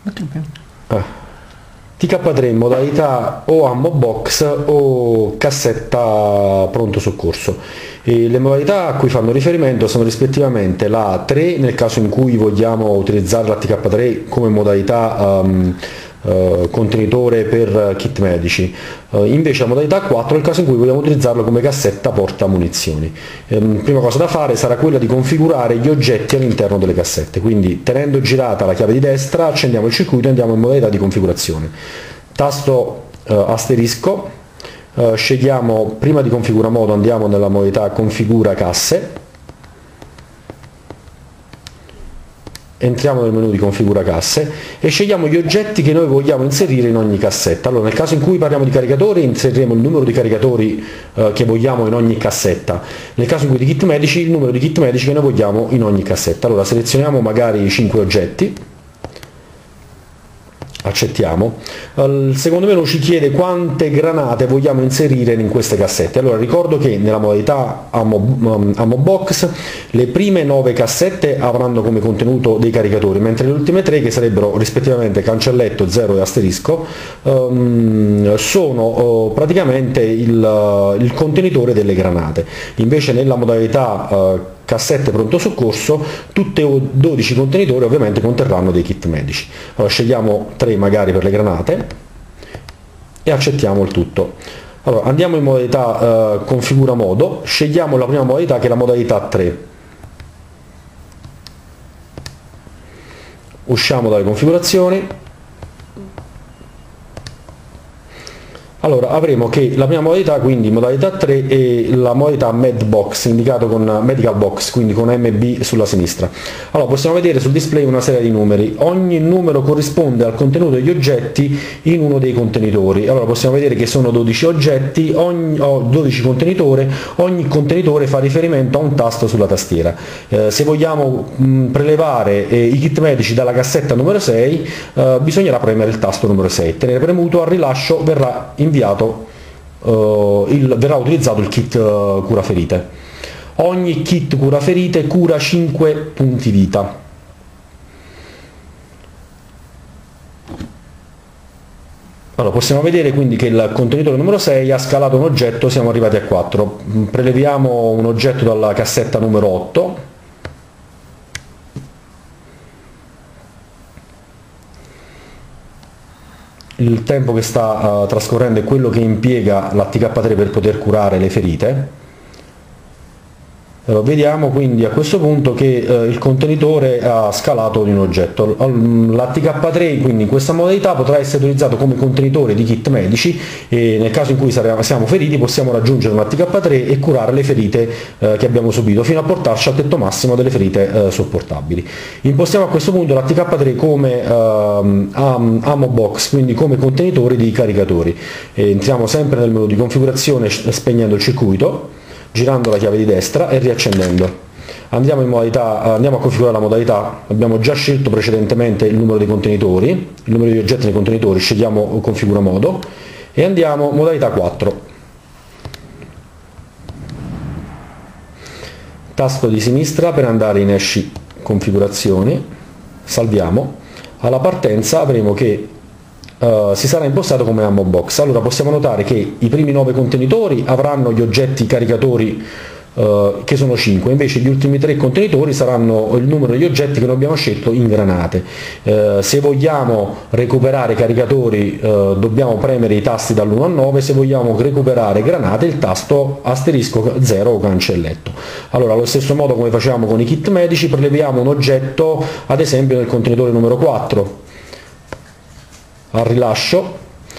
TK3 in modalità o ammo box o cassetta pronto soccorso. E le modalità a cui fanno riferimento sono rispettivamente la 3 nel caso in cui vogliamo utilizzare la TK3 come modalità contenitore per kit medici, invece la modalità 4 nel caso in cui vogliamo utilizzarlo come cassetta porta munizioni. Prima cosa da fare sarà quella di configurare gli oggetti all'interno delle cassette, quindi tenendo girata la chiave di destra accendiamo il circuito e andiamo in modalità di configurazione. Tasto asterisco, scegliamo prima di configura modo, andiamo nella modalità configura casse, entriamo nel menu di configura casse e scegliamo gli oggetti che noi vogliamo inserire in ogni cassetta. Allora, nel caso in cui parliamo di caricatori inseriremo il numero di caricatori che vogliamo in ogni cassetta, nel caso in cui di kit medici il numero di kit medici che noi vogliamo in ogni cassetta. Allora selezioniamo magari 5 oggetti, accettiamo. Il secondo menu ci chiede quante granate vogliamo inserire in queste cassette. Allora ricordo che nella modalità ammo box le prime 9 cassette avranno come contenuto dei caricatori, mentre le ultime 3, che sarebbero rispettivamente cancelletto, 0 e asterisco, sono praticamente il contenitore delle granate. Invece nella modalità cassette pronto soccorso tutte e 12 contenitori ovviamente conterranno dei kit medici. Allora scegliamo 3 magari per le granate e accettiamo il tutto. Allora andiamo in modalità configura modo, scegliamo la prima modalità che è la modalità 3, usciamo dalle configurazioni. Allora avremo che la prima modalità, quindi modalità 3, è la modalità Med Box, indicato con Medical Box, quindi con MB sulla sinistra. Allora possiamo vedere sul display una serie di numeri, ogni numero corrisponde al contenuto degli oggetti in uno dei contenitori. Allora possiamo vedere che sono 12 oggetti, 12 contenitori, ogni contenitore fa riferimento a un tasto sulla tastiera. Se vogliamo prelevare i kit medici dalla cassetta numero 6 bisognerà premere il tasto numero 6, tenere premuto, al rilascio verrà verrà utilizzato il kit cura ferite. Ogni kit cura ferite cura 5 punti vita. Allora, possiamo vedere quindi che il contenitore numero 6 ha scalato un oggetto, siamo arrivati a 4. Preleviamo un oggetto dalla cassetta numero 8. Il tempo che sta trascorrendo è quello che impiega la TK3 per poter curare le ferite. Vediamo quindi a questo punto che il contenitore ha scalato di un oggetto. La TK3 quindi in questa modalità potrà essere utilizzato come contenitore di kit medici e nel caso in cui siamo feriti possiamo raggiungere una TK3 e curare le ferite che abbiamo subito fino a portarci al tetto massimo delle ferite sopportabili. Impostiamo a questo punto la TK3 come ammo box, quindi come contenitore di caricatori. Entriamo sempre nel menu di configurazione spegnendo il circuito, girando la chiave di destra e riaccendendo. Andiamo a configurare la modalità. Abbiamo già scelto precedentemente il numero dei contenitori, il numero di oggetti nei contenitori, scegliamo configura modo e andiamo modalità 4. Tasto di sinistra per andare in esci configurazioni, salviamo. Alla partenza avremo che si sarà impostato come ammo box. Allora possiamo notare che i primi 9 contenitori avranno gli oggetti caricatori che sono 5, invece gli ultimi 3 contenitori saranno il numero degli oggetti che noi abbiamo scelto in granate. Se vogliamo recuperare caricatori dobbiamo premere i tasti dall'1 al 9, se vogliamo recuperare granate il tasto asterisco 0 o cancelletto. Allora allo stesso modo come facciamo con i kit medici, preleviamo un oggetto ad esempio nel contenitore numero 4, al rilascio,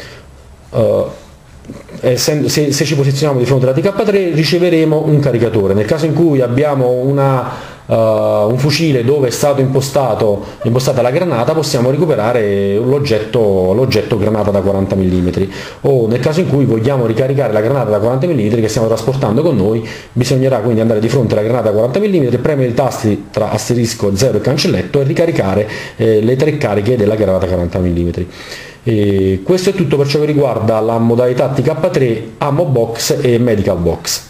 se ci posizioniamo di fronte alla TK3 riceveremo un caricatore. Nel caso in cui abbiamo un fucile dove è stata impostata la granata possiamo recuperare l'oggetto granata da 40 mm, o nel caso in cui vogliamo ricaricare la granata da 40 mm che stiamo trasportando con noi bisognerà quindi andare di fronte alla granata da 40 mm, premere i tasti tra asterisco 0 e cancelletto e ricaricare le 3 cariche della granata 40 mm. E questo è tutto per ciò che riguarda la modalità TK3, ammo box e medical box.